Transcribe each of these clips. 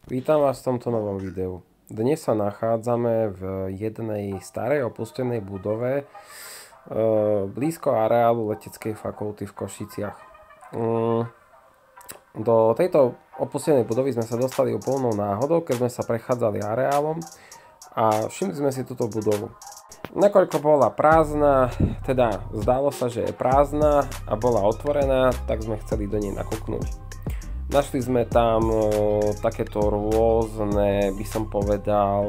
Vítam vás v tomto novom videu. Dnes sa nachádzame v jednej starej opustenej budove blízko areálu Leteckej fakulty v Košiciach. Do tejto opustenej budovy sme sa dostali úplnou náhodou, keď sme sa prechádzali areálom a všimli sme si túto budovu. Nakoľko bola prázdna, teda zdálo sa, že je prázdna a bola otvorená, tak sme chceli do nej nakúknúť. Našli sme tam takéto rôzne, by som povedal,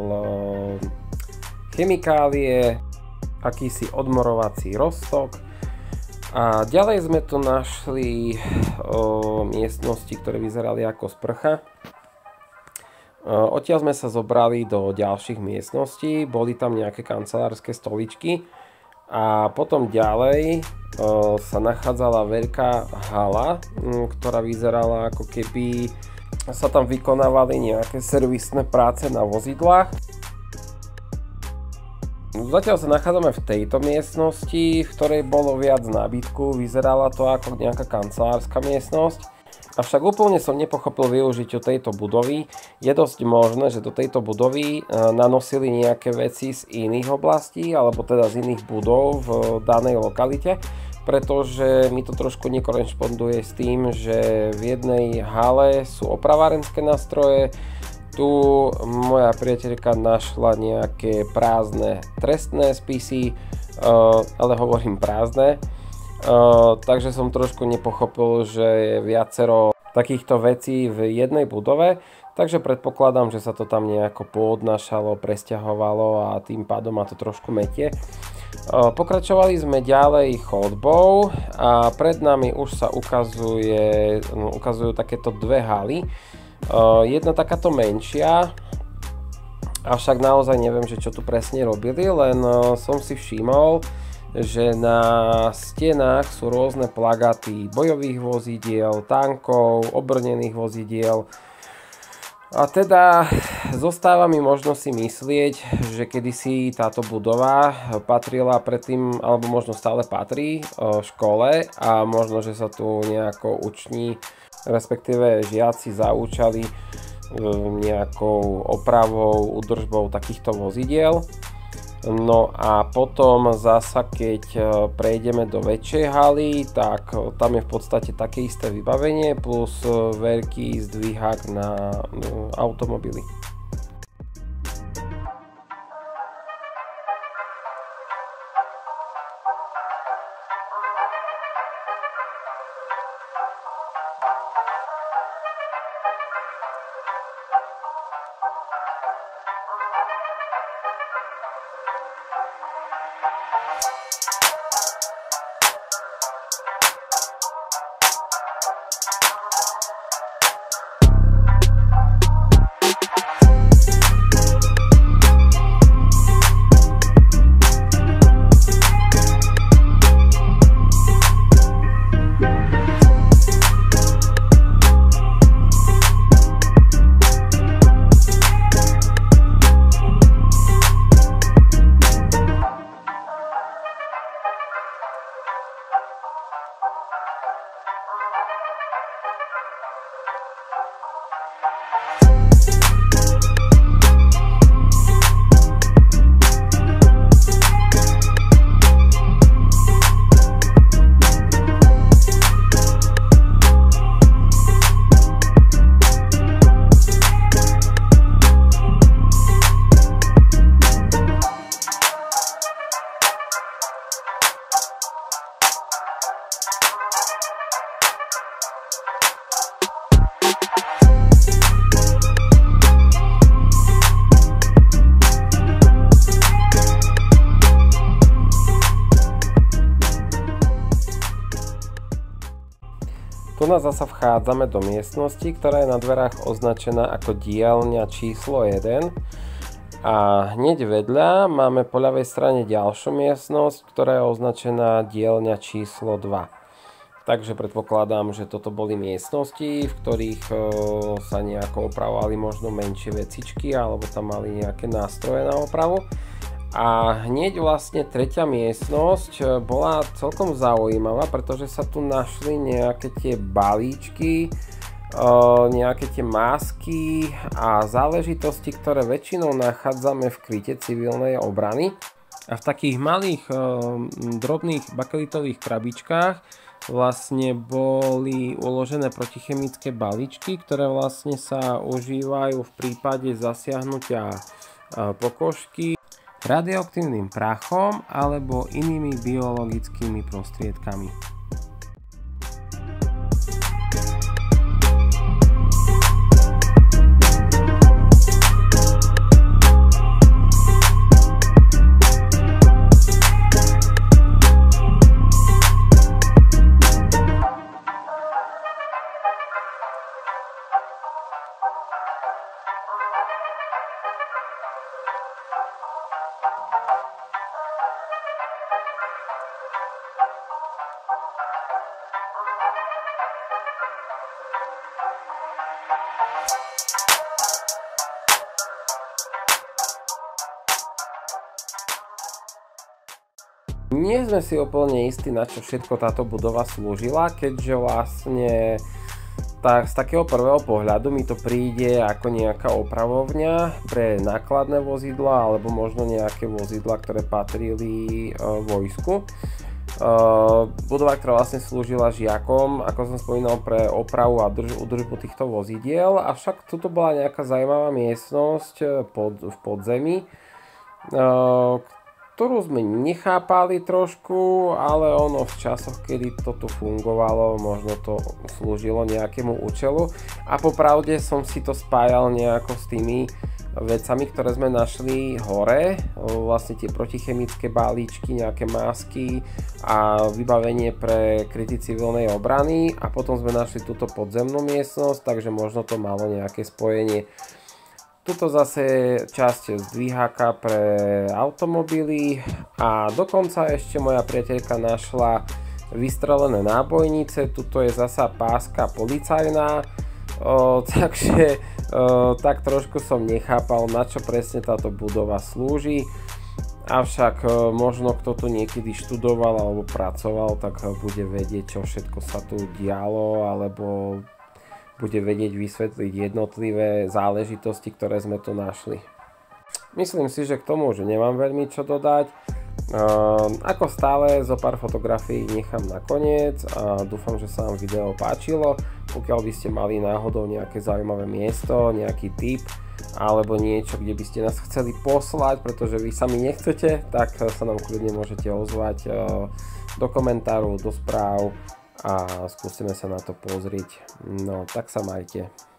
chemikálie, akýsi odmorovací roztok. A ďalej sme tu našli miestnosti, ktoré vyzerali ako sprcha. Odtiaľ sme sa zobrali do ďalších miestností, boli tam nejaké kancelárske stoličky. A potom ďalej sa nachádzala veľká hala, ktorá vyzerala ako keby sa tam vykonávali nejaké servisné práce na vozidlách. Zatiaľ sa nachádzame v tejto miestnosti, v ktorej bolo viac nábytku, vyzerala to ako nejaká kancelárska miestnosť. Avšak úplne som nepochopil využitiu tejto budovy. Je dosť možné, že do tejto budovy nanosili nejaké veci z iných oblastí, alebo teda z iných budov v danej lokalite, pretože mi to trošku nekorešponduje s tým, že v jednej hale sú opravárenské nástroje, tu moja priateľka našla nejaké prázdne trestné spisy, ale hovorím prázdne. Takže som trošku nepochopil, že je viacero takýchto vecí v jednej budove, takže predpokladám, že sa to tam nejako poodnášalo, presťahovalo a tým pádom ma to trošku metie. Pokračovali sme ďalej chodbou a pred nami už sa ukazujú takéto dve haly. Jedna takáto menšia, avšak naozaj neviem, že čo tu presne robili, len som si všimol, že na stenách sú rôzne plagáty bojových vozidiel, tankov, obrnených vozidiel. A teda zostáva mi možno si myslieť, že kedysi táto budova patrila predtým, alebo možno stále patrí škole a možno, že sa tu nejako uční, respektíve žiaci zaúčali nejakou opravou, údržbou takýchto vozidiel. No a potom zasa, keď prejdeme do väčšej haly, tak tam je v podstate také isté vybavenie plus veľký zdvihák na automobily. Tu nás zasa vchádzame do miestnosti, ktorá je na dverách označená ako dielňa číslo 1 a hneď vedľa máme po ľavej strane ďalšiu miestnosť, ktorá je označená dielňa číslo 2. Takže predpokladám, že toto boli miestnosti, v ktorých sa nejako opravovali možno menšie vecičky alebo tam mali nejaké nástroje na opravu. A hneď vlastne tretia miestnosť bola celkom zaujímavá, pretože sa tu našli nejaké tie balíčky nejaké tie masky a záležitosti, ktoré väčšinou nachádzame v kryte civilnej obrany. A v takých malých drobných bakelitových krabičkách vlastne boli uložené protichemické balíčky, ktoré vlastne sa užívajú v prípade zasiahnutia pokožky radioaktívnym prachom alebo inými biologickými prostriedkami. Nie sme si úplne istí, na čo všetko táto budova slúžila, keďže vlastne z takého prvého pohľadu mi to príde ako nejaká opravovňa pre nákladné vozidla alebo možno nejaké vozidla, ktoré patrili vojsku. Budova, ktorá vlastne slúžila žiakom, ako som spomínal, pre opravu a údržbu týchto vozidiel, avšak tuto bola nejaká zaujímavá miestnosť v podzemí, ktorú sme nechápali trošku, ale ono v časoch, kedy to tu fungovalo, možno to slúžilo nejakému účelu. A popravde som si to spájal nejako s tými vecami, ktoré sme našli hore, vlastne tie protichemické balíčky, nejaké masky a vybavenie pre kryty civilnej obrany, a potom sme našli túto podzemnú miestnosť, takže možno to malo nejaké spojenie. Tuto zase časť zdvíhaka pre automobily a dokonca ešte moja priateľka našla vystrelené nábojnice. Tuto je zasa páska policajná, takže tak trošku som nechápal, na čo presne táto budova slúži. Avšak možno kto tu niekedy študoval alebo pracoval, tak bude vedieť, čo všetko sa tu dialo, alebo bude vedieť vysvetliť jednotlivé záležitosti, ktoré sme tu našli. Myslím si, že k tomu už nemám veľmi čo dodať. Ako stále, zo pár fotografií nechám na koniec a dúfam, že sa vám video páčilo. Pokiaľ by ste mali náhodou nejaké zaujímavé miesto, nejaký tip alebo niečo, kde by ste nás chceli poslať, pretože vy sami nechcete, tak sa nám kľudne môžete ozvať do komentárov, do správ a skúsime sa na to pozrieť. No, tak sa majte.